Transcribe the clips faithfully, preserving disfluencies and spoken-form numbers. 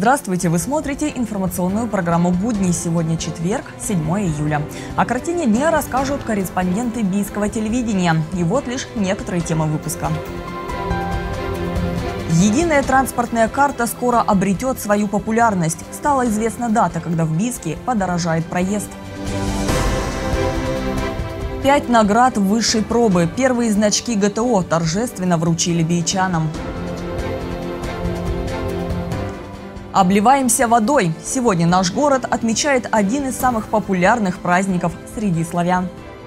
Здравствуйте! Вы смотрите информационную программу «Будни». Сегодня четверг, седьмое июля. О картине дня расскажут корреспонденты Бийского телевидения. И вот лишь некоторые темы выпуска. Единая транспортная карта скоро обретет свою популярность. Стала известна дата, когда в Бийске подорожает проезд. Пять наград высшей пробы. Первые значки ГТО торжественно вручили бийчанам. Обливаемся водой. Сегодня наш город отмечает один из самых популярных праздников среди славян.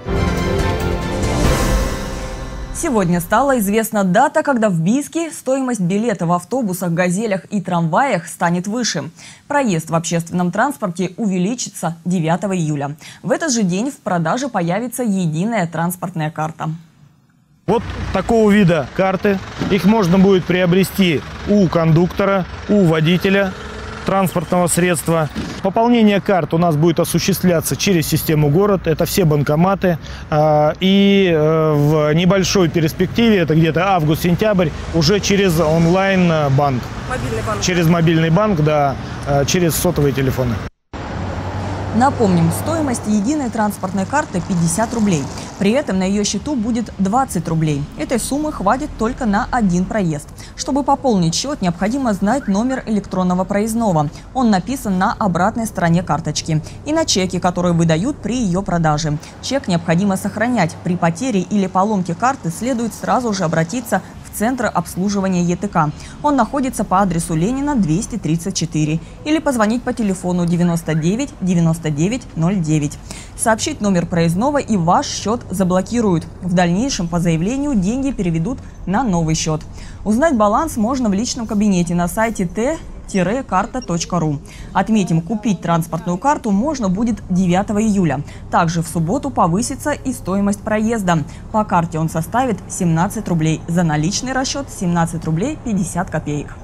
Сегодня стала известна дата, когда в Бийске стоимость билета в автобусах, газелях и трамваях станет выше. Проезд в общественном транспорте увеличится девятого июля. В этот же день в продаже появится единая транспортная карта. Вот такого вида карты. Их можно будет приобрести у кондуктора, у водителя транспортного средства. Пополнение карт у нас будет осуществляться через систему «Город». Это все банкоматы. И в небольшой перспективе, это где-то август-сентябрь, уже через онлайн-банк. Мобильный банк. Через мобильный банк, да, через сотовые телефоны. Напомним, стоимость единой транспортной карты пятьдесят рублей. При этом на ее счету будет двадцать рублей. Этой суммы хватит только на один проезд. Чтобы пополнить счет, необходимо знать номер электронного проездного. Он написан на обратной стороне карточки. И на чеке, который выдают при ее продаже. Чек необходимо сохранять. При потере или поломке карты следует сразу же обратиться в Центр обслуживания ЕТК. Он находится по адресу Ленина, двести тридцать четыре. Или позвонить по телефону девяносто девять девяносто девять ноль девять. Сообщить номер проездного, и ваш счет заблокируют. В дальнейшем по заявлению деньги переведут на новый счет. Узнать баланс можно в личном кабинете на сайте тэ карта точка ру. Отметим, купить транспортную карту можно будет девятого июля. Также в субботу повысится и стоимость проезда. По карте он составит семнадцать рублей. За наличный расчет семнадцать рублей пятьдесят копеек.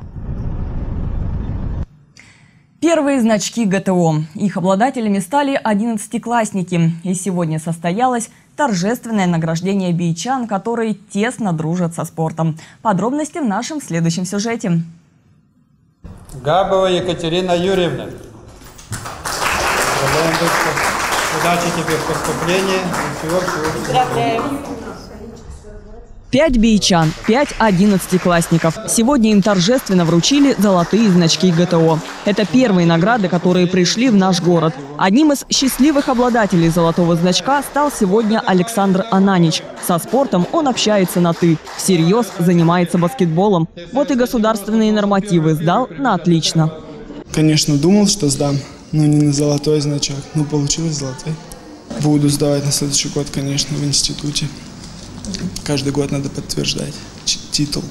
Первые значки ГТО. Их обладателями стали одиннадцатиклассники. И сегодня состоялось торжественное награждение бийчан, которые тесно дружат со спортом. Подробности в нашем следующем сюжете. Габова Екатерина Юрьевна. Удачи тебе в поступлении. Всего-всего. Пять бийчан, пять одиннадцатиклассников. Сегодня им торжественно вручили золотые значки ГТО. Это первые награды, которые пришли в наш город. Одним из счастливых обладателей золотого значка стал сегодня Александр Ананич. Со спортом он общается на «ты». Всерьез занимается баскетболом. Вот и государственные нормативы сдал на отлично. Конечно, думал, что сдам, но не на золотой значок. Ну, получилось золотой. Буду сдавать на следующий год, конечно, в институте. Каждый год надо подтверждать титул.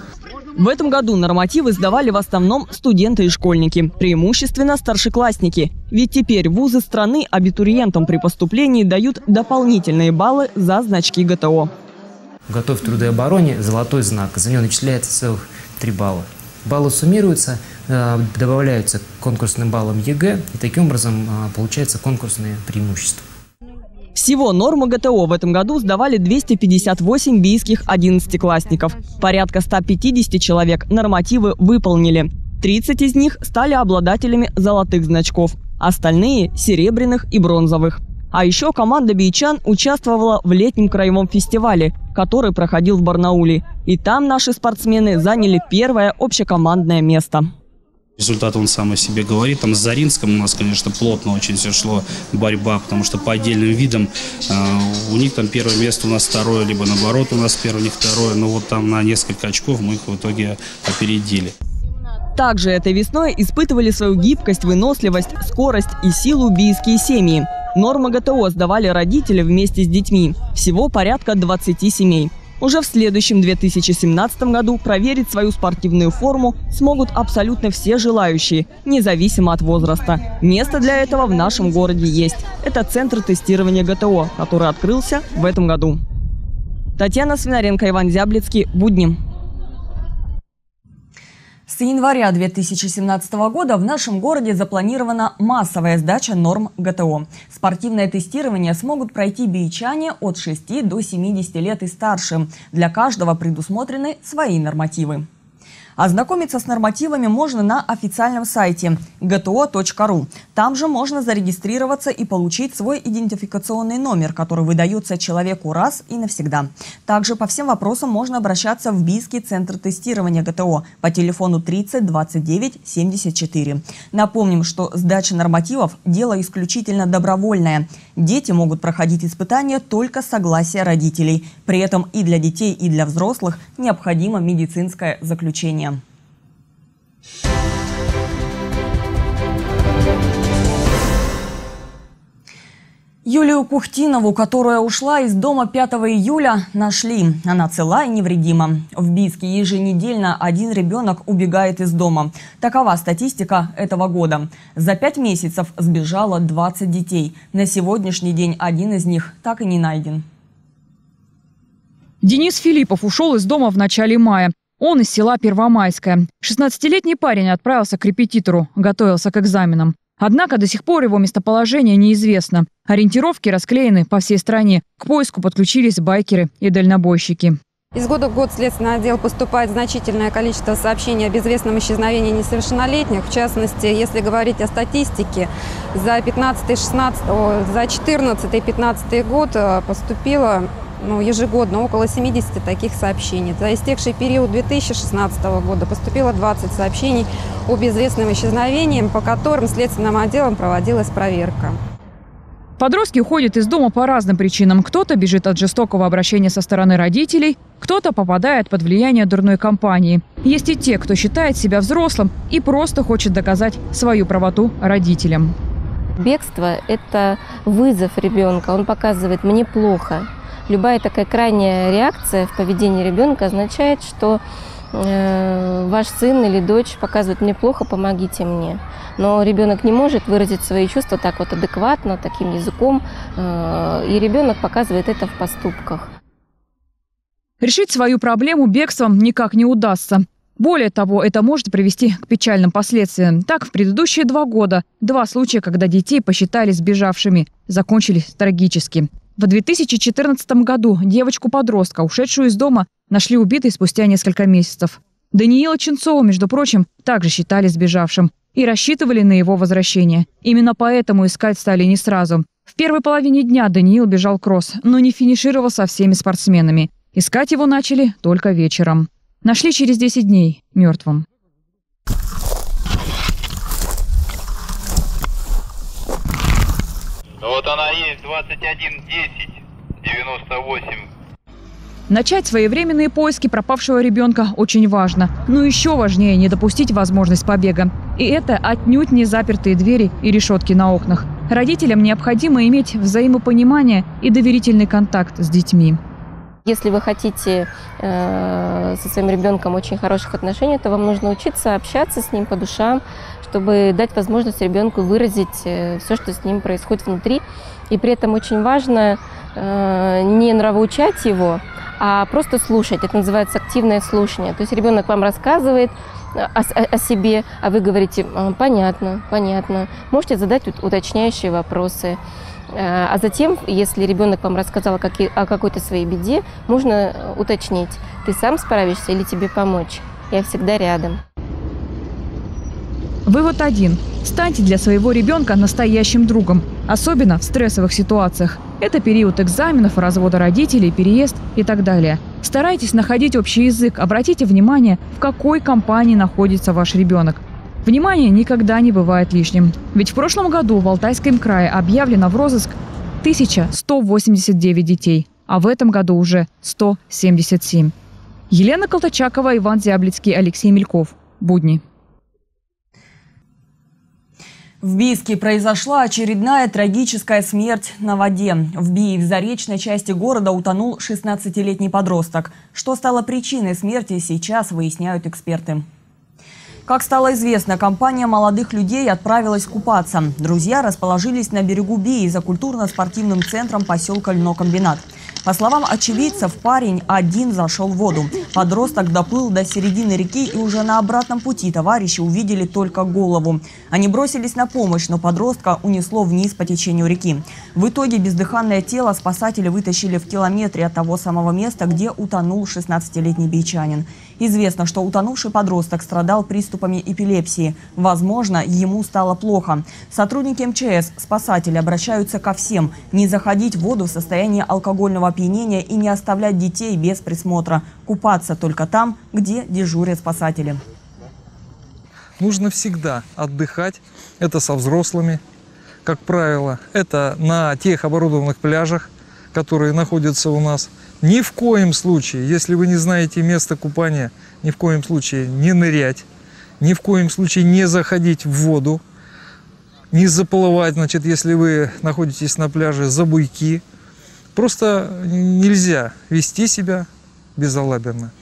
В этом году нормативы сдавали в основном студенты и школьники, преимущественно старшеклассники. Ведь теперь вузы страны абитуриентам при поступлении дают дополнительные баллы за значки ГТО. «Готовь труды обороне» – золотой знак. За него начисляется целых три балла. Баллы суммируются, добавляются к конкурсным баллам ЕГЭ, и таким образом получается конкурсные преимущества. Всего норму ГТО в этом году сдавали двести пятьдесят восемь бийских одиннадцатиклассников. Порядка ста пятидесяти человек нормативы выполнили. тридцать из них стали обладателями золотых значков, остальные – серебряных и бронзовых. А еще команда бийчан участвовала в летнем краевом фестивале, который проходил в Барнауле. И там наши спортсмены заняли первое общекомандное место. Результат он сам о себе говорит. Там с Заринском у нас, конечно, плотно очень все шло борьба, потому что по отдельным видам э, у них там первое место, у нас второе, либо наоборот у нас первое, у них второе. Но вот там на несколько очков мы их в итоге опередили. Также этой весной испытывали свою гибкость, выносливость, скорость и силу бийские семьи. Нормы ГТО сдавали родители вместе с детьми. Всего порядка двадцати семей. Уже в следующем две тысячи семнадцатом году проверить свою спортивную форму смогут абсолютно все желающие, независимо от возраста. Место для этого в нашем городе есть. Это Центр тестирования ГТО, который открылся в этом году. Татьяна Свинаренко, Иван Зяблицкий. Будни. С января две тысячи семнадцатого года в нашем городе запланирована массовая сдача норм ГТО. Спортивное тестирование смогут пройти бийчане от шести до семидесяти лет и старше. Для каждого предусмотрены свои нормативы. Ознакомиться с нормативами можно на официальном сайте гэ тэ о точка ру. Там же можно зарегистрироваться и получить свой идентификационный номер, который выдается человеку раз и навсегда. Также по всем вопросам можно обращаться в Бийский центр тестирования гэ тэ о по телефону тридцать двадцать девять семьдесят четыре. Напомним, что сдача нормативов – дело исключительно добровольное. Дети могут проходить испытания только с согласия родителей. При этом и для детей, и для взрослых необходимо медицинское заключение. Юлию Кухтинову, которая ушла из дома пятого июля, нашли. Она цела и невредима. В Бийске еженедельно один ребенок убегает из дома. Такова статистика этого года. За пять месяцев сбежало двадцать детей. На сегодняшний день один из них так и не найден. Денис Филиппов ушел из дома в начале мая. Он из села Первомайское. шестнадцатилетний парень отправился к репетитору, готовился к экзаменам. Однако до сих пор его местоположение неизвестно. Ориентировки расклеены по всей стране. К поиску подключились байкеры и дальнобойщики. Из года в год в Следственный отдел поступает значительное количество сообщений о безвестном исчезновении несовершеннолетних. В частности, если говорить о статистике, за пятнадцатый, шестнадцатый, за четырнадцатый и пятнадцатый год поступило ну, ежегодно около семидесяти таких сообщений. За истекший период две тысячи шестнадцатого года поступило двадцать сообщений о безвестном исчезновении, по которым следственным отделом проводилась проверка. Подростки уходят из дома по разным причинам. Кто-то бежит от жестокого обращения со стороны родителей, кто-то попадает под влияние дурной компании. Есть и те, кто считает себя взрослым и просто хочет доказать свою правоту родителям. Бегство – это вызов ребенка. Он показывает «мне плохо». Любая такая крайняя реакция в поведении ребенка означает, что э, ваш сын или дочь показывает «мне плохо, помогите мне». Но ребенок не может выразить свои чувства так вот адекватно, таким языком, э, и ребенок показывает это в поступках. Решить свою проблему бегством никак не удастся. Более того, это может привести к печальным последствиям. Так, в предыдущие два года два случая, когда детей посчитали сбежавшими, закончились трагически. В две тысячи четырнадцатом году девочку-подростка, ушедшую из дома, нашли убитой спустя несколько месяцев. Даниила Ченцова, между прочим, также считали сбежавшим и рассчитывали на его возвращение. Именно поэтому искать стали не сразу. В первой половине дня Даниил бежал кросс, но не финишировал со всеми спортсменами. Искать его начали только вечером. Нашли через десять дней мертвым. Вот она есть, двадцать один десять девяносто восемь. Начать своевременные поиски пропавшего ребенка очень важно. Но еще важнее не допустить возможность побега. И это отнюдь не запертые двери и решетки на окнах. Родителям необходимо иметь взаимопонимание и доверительный контакт с детьми. Если вы хотите э, со своим ребенком очень хороших отношений, то вам нужно учиться общаться с ним по душам, чтобы дать возможность ребенку выразить э, все, что с ним происходит внутри. И при этом очень важно э, не нравоучать его, а просто слушать. Это называется активное слушание. То есть ребенок вам рассказывает о, о, о себе, а вы говорите «понятно, понятно». Можете задать уточняющие вопросы. А затем, если ребенок вам рассказал о какой-то своей беде, можно уточнить, ты сам справишься или тебе помочь. Я всегда рядом. Вывод один. Станьте для своего ребенка настоящим другом, особенно в стрессовых ситуациях. Это период экзаменов, развода родителей, переезд и так далее. Старайтесь находить общий язык, обратите внимание, в какой компании находится ваш ребенок. Внимание никогда не бывает лишним. Ведь в прошлом году в Алтайском крае объявлено в розыск тысяча сто восемьдесят девять детей, а в этом году уже сто семьдесят семь. Елена Колтачакова, Иван Зяблицкий, Алексей Мельков. Будни. В Бийске произошла очередная трагическая смерть на воде. В Бии, в заречной части города, утонул шестнадцатилетний подросток. Что стало причиной смерти, сейчас выясняют эксперты. Как стало известно, компания молодых людей отправилась купаться. Друзья расположились на берегу Бии за культурно-спортивным центром поселка Льнокомбинат. По словам очевидцев, парень один зашел в воду. Подросток доплыл до середины реки, и уже на обратном пути товарищи увидели только голову. Они бросились на помощь, но подростка унесло вниз по течению реки. В итоге бездыханное тело спасатели вытащили в километре от того самого места, где утонул шестнадцатилетний бийчанин. Известно, что утонувший подросток страдал приступами эпилепсии. Возможно, ему стало плохо. Сотрудники эм че эс, спасатели обращаются ко всем. Не заходить в воду в состоянии алкогольного опьянения и не оставлять детей без присмотра. Купаться только там, где дежурят спасатели. Нужно всегда отдыхать. Это со взрослыми, как правило. Это на тех оборудованных пляжах, которые находятся у нас. Ни в коем случае, если вы не знаете место купания, ни в коем случае не нырять, ни в коем случае не заходить в воду, не заплывать, значит, если вы находитесь на пляже, за буйки. Просто нельзя вести себя безалаберно.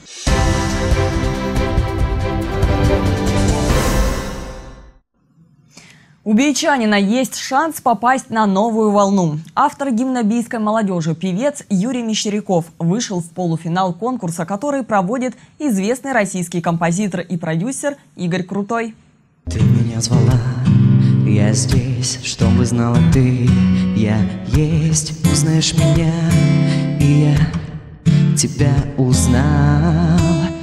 У бийчанина есть шанс попасть на новую волну. Автор гимна бийской молодежи, певец Юрий Мещеряков, вышел в полуфинал конкурса, который проводит известный российский композитор и продюсер Игорь Крутой. Ты меня звала, я здесь, чтобы знала ты, я есть, узнаешь меня, и я тебя узнал.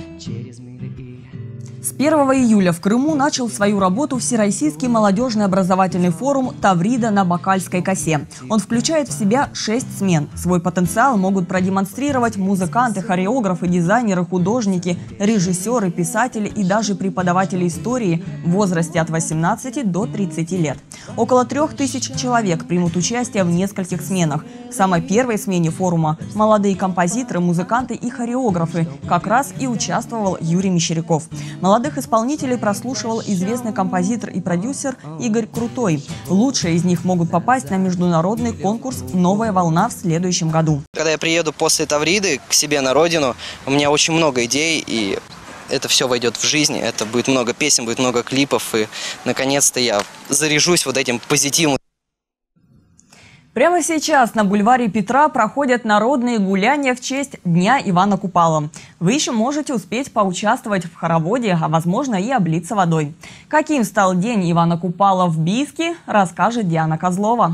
С первого июля в Крыму начал свою работу Всероссийский молодежный образовательный форум «Таврида» на Бакальской косе. Он включает в себя шесть смен. Свой потенциал могут продемонстрировать музыканты, хореографы, дизайнеры, художники, режиссеры, писатели и даже преподаватели истории в возрасте от восемнадцати до тридцати лет. Около трех тысяч человек примут участие в нескольких сменах. В самой первой смене форума молодые композиторы, музыканты и хореографы. Как раз и участвовал Юрий Мещеряков. Молодых исполнителей прослушивал известный композитор и продюсер Игорь Крутой. Лучшие из них могут попасть на международный конкурс «Новая волна» в следующем году. Когда я приеду после Тавриды к себе на родину, у меня очень много идей, и это все войдет в жизнь. Это будет много песен, будет много клипов, и наконец-то я заряжусь вот этим позитивом. Прямо сейчас на бульваре Петра проходят народные гуляния в честь Дня Ивана Купала. Вы еще можете успеть поучаствовать в хороводе, а возможно и облиться водой. Каким стал День Ивана Купала в Бийске, расскажет Диана Козлова.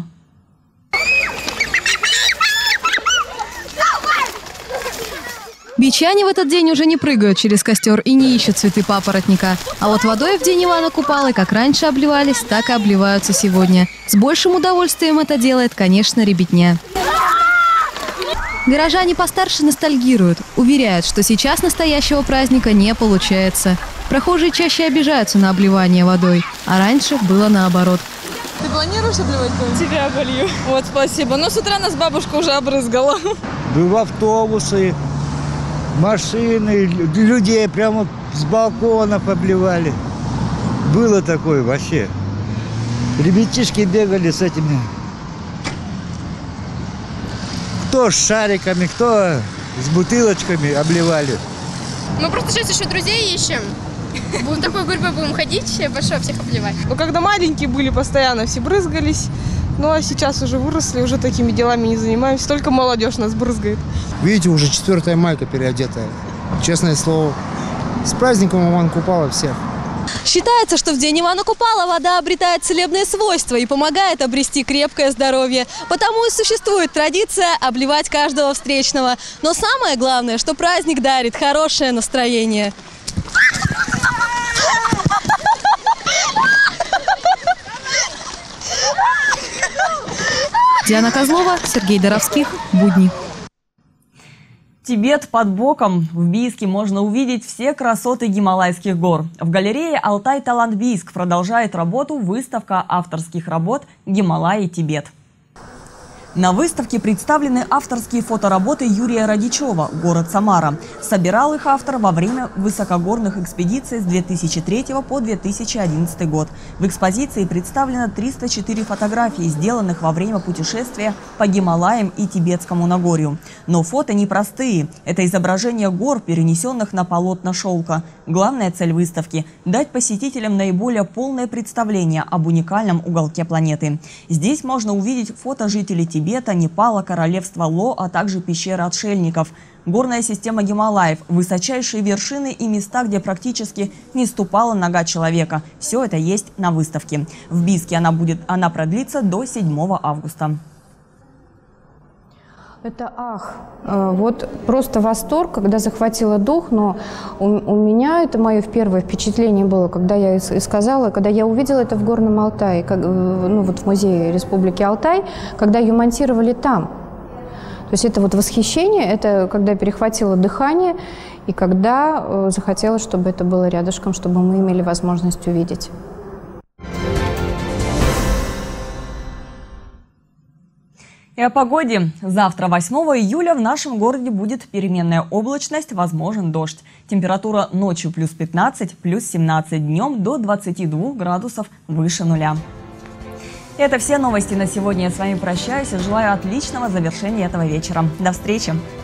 Бичане в этот день уже не прыгают через костер и не ищут цветы папоротника. А вот водой в день Ивана Купалы как раньше обливались, так и обливаются сегодня. С большим удовольствием это делает, конечно, ребятня. Горожане постарше ностальгируют, уверяют, что сейчас настоящего праздника не получается. Прохожие чаще обижаются на обливание водой, а раньше было наоборот. Ты планируешь обливать кого-нибудь? Тебя оболью. Вот, спасибо. Но с утра нас бабушка уже обрызгала. Был автобусы, машины, людей прямо с балконов обливали. Было такое вообще. Ребятишки бегали с этими. Кто с шариками, кто с бутылочками обливали. Мы просто сейчас еще друзей ищем. Будем такой гурьбой будем ходить, большой всех обливать. Ну, когда маленькие были, постоянно все брызгались. Ну, а сейчас уже выросли, уже такими делами не занимаемся. Только молодежь нас брызгает. Видите, уже четвертая майка переодетая. Честное слово. С праздником Ивана Купала всех. Считается, что в день Ивана Купала вода обретает целебные свойства и помогает обрести крепкое здоровье. Потому и существует традиция обливать каждого встречного. Но самое главное, что праздник дарит хорошее настроение. Диана Козлова, Сергей Доровских. Будни. Тибет под боком. В Бийске можно увидеть все красоты Гималайских гор. В галерее «Алтай Талант Бийск» продолжает работу выставка авторских работ «Гималаи Тибет». На выставке представлены авторские фотоработы Юрия Радичева «Город Самара». Собирал их автор во время высокогорных экспедиций с две тысячи третьего по две тысячи одиннадцатый год. В экспозиции представлено триста четыре фотографии, сделанных во время путешествия по Гималаям и Тибетскому Нагорью. Но фото непростые. Это изображения гор, перенесенных на полотна шелка. Главная цель выставки – дать посетителям наиболее полное представление об уникальном уголке планеты. Здесь можно увидеть фото жителей Тибета, Тибета, Непала, королевства Ло, а также пещеры отшельников. Горная система Гималаев, высочайшие вершины и места, где практически не ступала нога человека. Все это есть на выставке. В Бийске она, будет, она продлится до седьмого августа. Это ах. Вот просто восторг, когда захватило дух, но у, у меня это мое первое впечатление было, когда я и сказала, когда я увидела это в Горном Алтае, как, ну вот в музее Республики Алтай, когда ее монтировали там. То есть это вот восхищение, это когда перехватило дыхание и когда э, захотелось, чтобы это было рядышком, чтобы мы имели возможность увидеть. И о погоде. Завтра, восьмого июля, в нашем городе будет переменная облачность, возможен дождь. Температура ночью плюс пятнадцать, плюс семнадцать, днем до двадцати двух градусов выше нуля. Это все новости на сегодня. Я с вами прощаюсь и желаю отличного завершения этого вечера. До встречи!